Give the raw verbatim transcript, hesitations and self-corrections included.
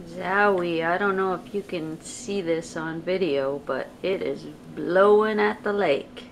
Zowie, I don't know if you can see this on video, but it is blowing at the lake.